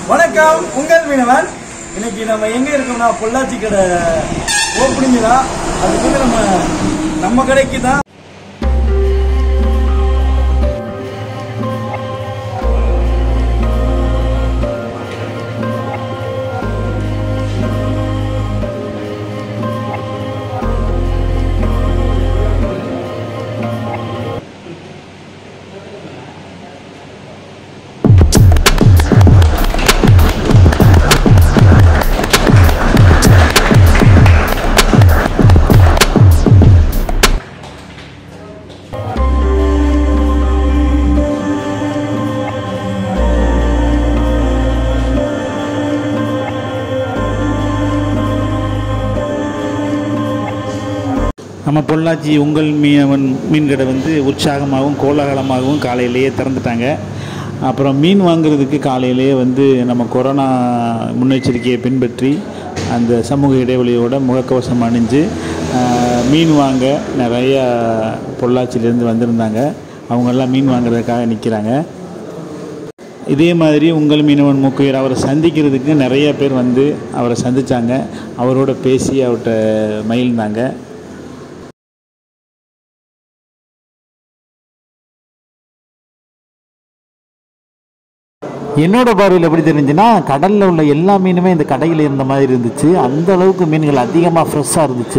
வணக்கம், உங்கள் மீனவன். இன்னைக்கு நம்ம எங்க இருக்கோம்னா பொள்ளாச்சி கடை ஓப்பனிங் தான். அதுக்கு நம்ம கடைக்கு தான். நம்ம பொள்ளாச்சி உங்கள் மீன் கடை வந்து உற்சாகமாகவும் கோலாகலமாகவும் காலையிலேயே திறந்துட்டாங்க. அப்புறம் மீன் வாங்குறதுக்கு காலையிலேயே வந்து நம்ம கொரோனா முன்னெச்சரிக்கையை பின்பற்றி அந்த சமூக இடைவெளியோட முகக்கவசம் அணிஞ்சு மீன் வாங்க நிறையா பொள்ளாச்சியிலேருந்து வந்திருந்தாங்க. அவங்கெல்லாம் மீன் வாங்குறதுக்காக நிற்கிறாங்க. இதே மாதிரி உங்கள் மீனவன் மூக்கையர் அவரை சந்திக்கிறதுக்கு நிறைய பேர் வந்து அவரை சந்தித்தாங்க. அவரோட பேசி அவர்கிட்ட மகிழ்ந்தாங்க. என்னோட பார்வையில் எப்படி தெரிஞ்சுன்னா, கடலில் உள்ள எல்லா மீனுமே இந்த கடையில் இருந்த மாதிரி இருந்துச்சு. அந்த அளவுக்கு மீன்கள் அதிகமாக ஃப்ரெஷ்ஷாக இருந்துச்சு.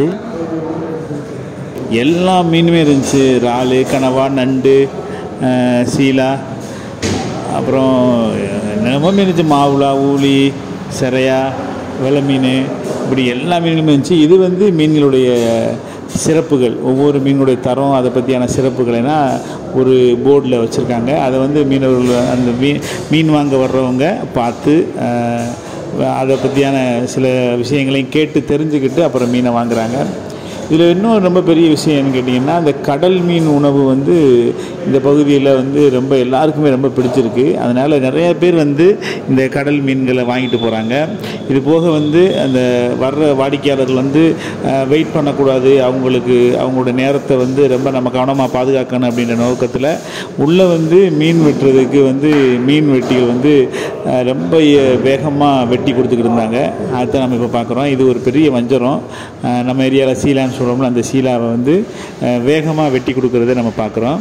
எல்லா மீனுமே இருந்துச்சு. இறால், கனவா, நண்டு, சீலா, அப்புறம் என்னமோ மீன் இருந்துச்சு. மாவுளா, ஊளி, சிறையா, வெலை மீன், இப்படி எல்லா மீன்களுமே இருந்துச்சு. இது வந்து மீன்களுடைய சிறப்புகள், ஒவ்வொரு மீனுடைய தரம், அதை பற்றியான சிறப்புகள்னா ஒரு போர்டில் வச்சுருக்காங்க. அதை வந்து மீனவர்கள் அந்த மீன் வாங்க வர்றவங்க பார்த்து அதை பற்றியான சில விஷயங்களையும் கேட்டு தெரிஞ்சுக்கிட்டு அப்புறம் மீனை வாங்குகிறாங்க. இதில் இன்னும் ரொம்ப பெரிய விஷயம் என்னன்னு கேட்டிங்கன்னா, இந்த கடல் மீன் உணவு வந்து இந்த பகுதியில் வந்து ரொம்ப எல்லாருக்குமே ரொம்ப பிடிச்சிருக்கு. அதனால் நிறைய பேர் வந்து இந்த கடல் மீன்களை வாங்கிட்டு போகிறாங்க. இது போக வந்து அந்த வர்ற வாடிக்கையாளர்கள் வந்து வெயிட் பண்ணக்கூடாது, அவங்களோட நேரத்தை வந்து ரொம்ப நம்ம கவனமாக பாதுகாக்கணும் அப்படின்ற நோக்கத்தில் உள்ளே வந்து மீன் வெட்டுறதுக்கு வந்து மீன் வெட்டிகள் வந்து ரொம்ப வேகமாக வெட்டி கொடுத்துக்கிட்டு இருந்தாங்க. அதை நம்ம இப்போ பார்க்குறோம். இது ஒரு பெரிய வஞ்சரம். நம்ம ஏரியாவில் சீலான்னு சொல்கிறோம்ல, அந்த சீலாவை வந்து வேகமாக வெட்டி கொடுக்கறத நம்ம பார்க்குறோம்.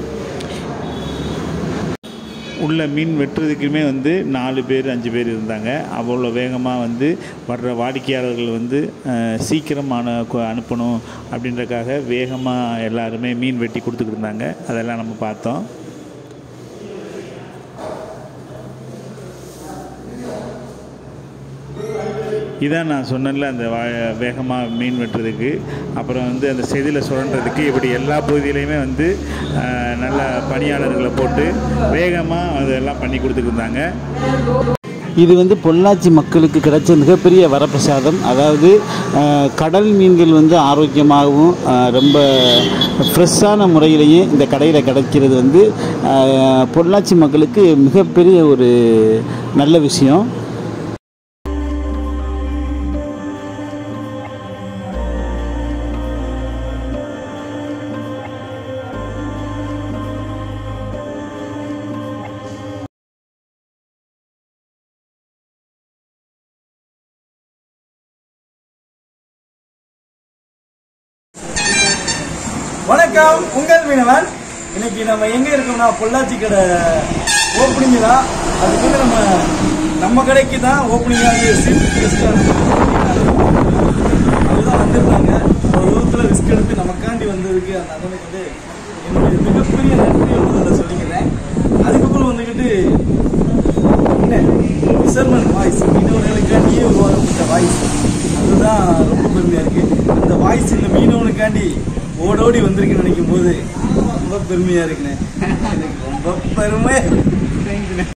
உள்ள மீன் வெட்டுறதுக்குமே வந்து 4 பேர் 5 பேர் இருந்தாங்க. அவ்வளோ வேகமாக வந்து வர்ற வாடிக்கையாளர்கள் வந்து சீக்கிரமான அனுப்பணும் அப்படின்றக்காக வேகமாக எல்லாருமே மீன் வெட்டி கொடுத்துக்கிட்டு இருந்தாங்க. அதெல்லாம் நம்ம பார்த்தோம். இதான் நான் சொன்னேன்ல, அந்த வேகமாக மீன் வெட்டுறதுக்கு, அப்புறம் வந்து அந்த செதில் சுரண்டுறதுக்கு, இப்படி எல்லா பகுதியிலையுமே வந்து நல்ல பணியாளர்களை போட்டு வேகமாக அதெல்லாம் பண்ணி கொடுத்துருந்தாங்க. இது வந்து பொள்ளாச்சி மக்களுக்கு கிடைச்ச மிகப்பெரிய வரப்பிரசாதம். அதாவது கடல் மீன்கள் வந்து ஆரோக்கியமாகவும் ரொம்ப ஃப்ரெஷ்ஷான முறையிலேயும் இந்த கடையில் கிடைக்கிறது வந்து பொள்ளாச்சி மக்களுக்கு மிகப்பெரிய ஒரு நல்ல விஷயம். வணக்கம், உங்கள் மீனவன். இன்னைக்கு நம்ம எங்க இருக்கோம்னா பொள்ளாச்சி கடை ஓப்பனிங் தான். அதுக்கு நம்ம கடைக்கு தான் ஓப்பனிங் ஆகி அதுதான் வந்திருந்தாங்க. ஒரு விதத்தில் ரிஸ்க் எடுத்து நமக்காண்டி வந்ததுக்கு அந்த அதனுக்கு வந்து என்னுடைய மிகப்பெரிய நன்றி வந்து சொல்லிக்கிறேன். அதுக்கப்புறம் வந்துக்கிட்டு என்ன விசர்மன் வாய்ஸ், மீனவர்களுக்காண்டியே உருவாக்கப்பட்ட வாய்ஸ், அதுதான் ரொம்ப பெருமையா இருக்கு. அந்த வாய்ஸ் இந்த மீனவனுக்காண்டி ஓடோடி வந்திருக்குன்னு நினைக்கும் போது ரொம்ப பெருமையா இருக்குண்ணே. எனக்கு ரொம்ப பெருமையா.